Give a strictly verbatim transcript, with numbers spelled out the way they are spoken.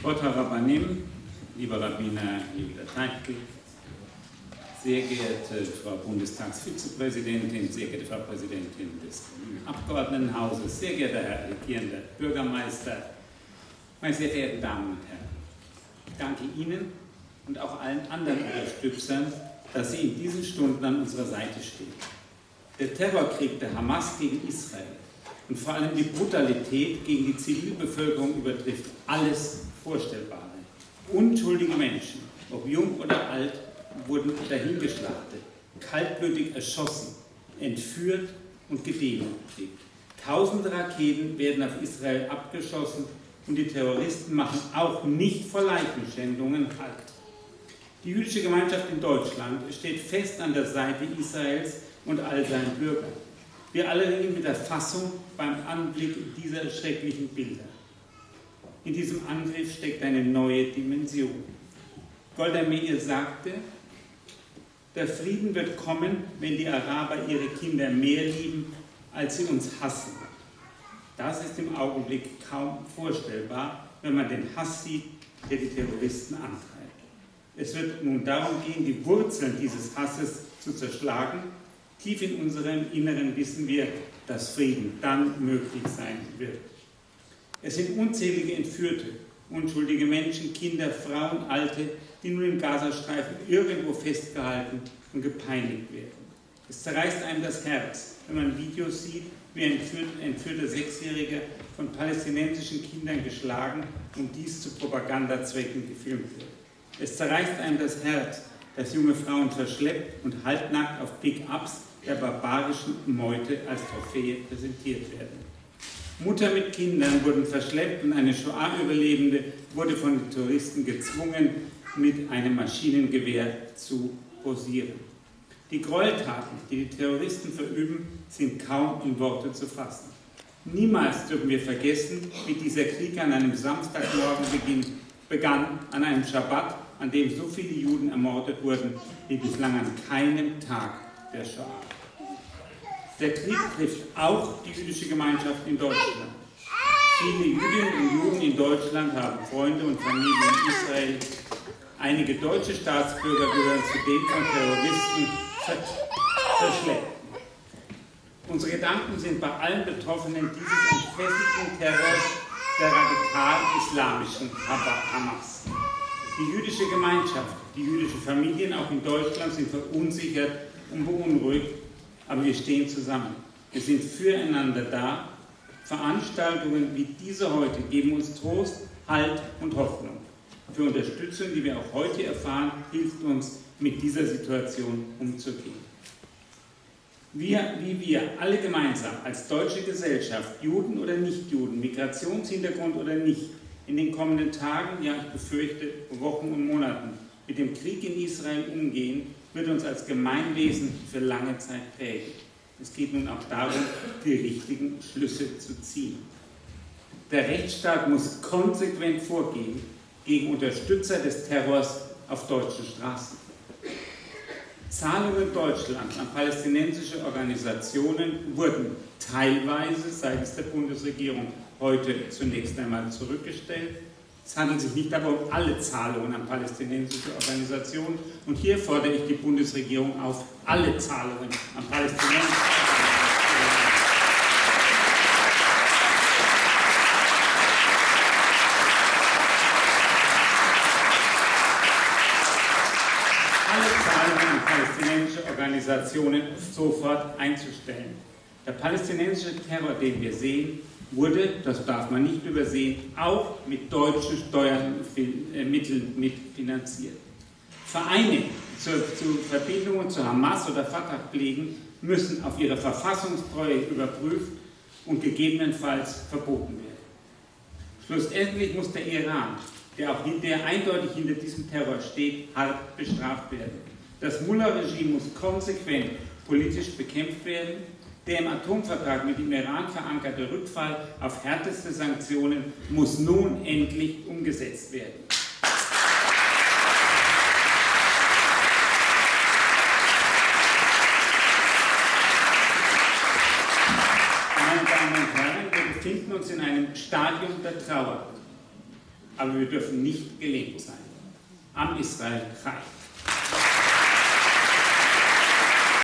Kvoter Rabbanim, lieber Rabbiner Yehuda Teichel, sehr geehrte Frau Bundestagsvizepräsidentin, sehr geehrte Frau Präsidentin des Abgeordnetenhauses, sehr geehrter Herr regierender Bürgermeister, meine sehr verehrten Damen und Herren, ich danke Ihnen und auch allen anderen Unterstützern, dass Sie in diesen Stunden an unserer Seite stehen. Der Terrorkrieg der Hamas gegen Israel und vor allem die Brutalität gegen die Zivilbevölkerung übertrifft alles Vorstellbare. Unschuldige Menschen, ob jung oder alt, wurden dahingeschlachtet, kaltblütig erschossen, entführt und gedemütigt. Tausende Raketen werden auf Israel abgeschossen und die Terroristen machen auch nicht vor Leichenschändungen Halt. Die jüdische Gemeinschaft in Deutschland steht fest an der Seite Israels und all seinen Bürgern. Wir alle ringen mit der Fassung beim Anblick dieser schrecklichen Bilder. In diesem Angriff steckt eine neue Dimension. Golda Meir sagte, der Frieden wird kommen, wenn die Araber ihre Kinder mehr lieben, als sie uns hassen. Das ist im Augenblick kaum vorstellbar, wenn man den Hass sieht, der die Terroristen antreibt. Es wird nun darum gehen, die Wurzeln dieses Hasses zu zerschlagen. Tief in unserem Inneren wissen wir, dass Frieden dann möglich sein wird. Es sind unzählige Entführte, unschuldige Menschen, Kinder, Frauen, Alte, die nun im Gazastreifen irgendwo festgehalten und gepeinigt werden. Es zerreißt einem das Herz, wenn man Videos sieht, wie ein entführter Sechsjähriger von palästinensischen Kindern geschlagen und dies zu Propagandazwecken gefilmt wird. Es zerreißt einem das Herz, dass junge Frauen verschleppt und halbnackt auf Pick-ups der barbarischen Meute als Trophäe präsentiert werden. Mutter mit Kindern wurden verschleppt und eine Shoah-Überlebende wurde von den Touristen gezwungen, mit einem Maschinengewehr zu posieren. Die Gräueltaten, die die Terroristen verüben, sind kaum in Worte zu fassen. Niemals dürfen wir vergessen, wie dieser Krieg an einem Samstagmorgen beginn, begann, an einem Schabbat, an dem so viele Juden ermordet wurden, wie bislang an keinem Tag der Shoah. Der Krieg trifft auch die jüdische Gemeinschaft in Deutschland. Viele Jüdinnen und Juden in Deutschland haben Freunde und Familie in Israel. Einige deutsche Staatsbürger gehören zu den von Terroristen verschleppten. Unsere Gedanken sind bei allen Betroffenen dieses entfesselten Terrors der radikal-islamischen Hamas. Die jüdische Gemeinschaft, die jüdischen Familien auch in Deutschland sind verunsichert und beunruhigt, aber wir stehen zusammen. Wir sind füreinander da. Veranstaltungen wie diese heute geben uns Trost, Halt und Hoffnung. Für Unterstützung, die wir auch heute erfahren, hilft uns, mit dieser Situation umzugehen. Wir, wie wir alle gemeinsam als deutsche Gesellschaft, Juden oder Nichtjuden, Migrationshintergrund oder nicht, in den kommenden Tagen, ja ich befürchte Wochen und Monaten, mit dem Krieg in Israel umgehen, wird uns als Gemeinwesen für lange Zeit prägen. Es geht nun auch darum, die richtigen Schlüsse zu ziehen. Der Rechtsstaat muss konsequent vorgehen gegen Unterstützer des Terrors auf deutschen Straßen. Zahlungen Deutschlands an palästinensische Organisationen wurden teilweise seitens der Bundesregierung heute zunächst einmal zurückgestellt. Es handelt sich nicht aber um alle Zahlungen an palästinensische Organisationen. Und hier fordere ich die Bundesregierung auf, alle Zahlungen an palästinensische Organisationen alle Zahlungen an palästinensische Organisationen sofort einzustellen. Der palästinensische Terror, den wir sehen, wurde, das darf man nicht übersehen, auch mit deutschen Steuermitteln mitfinanziert. Vereine, die zu, zu Verbindungen zu Hamas oder Fatah pflegen, müssen auf ihre Verfassungstreue überprüft und gegebenenfalls verboten werden. Schlussendlich muss der Iran, der auch der eindeutig hinter diesem Terror steht, hart bestraft werden. Das Mullah-Regime muss konsequent politisch bekämpft werden. Der im Atomvertrag mit dem Iran verankerte Rückfall auf härteste Sanktionen muss nun endlich umgesetzt werden. Meine Damen und Herren, wir befinden uns in einem Stadium der Trauer. aber wir dürfen nicht gelähmt sein. Am Israel Chai.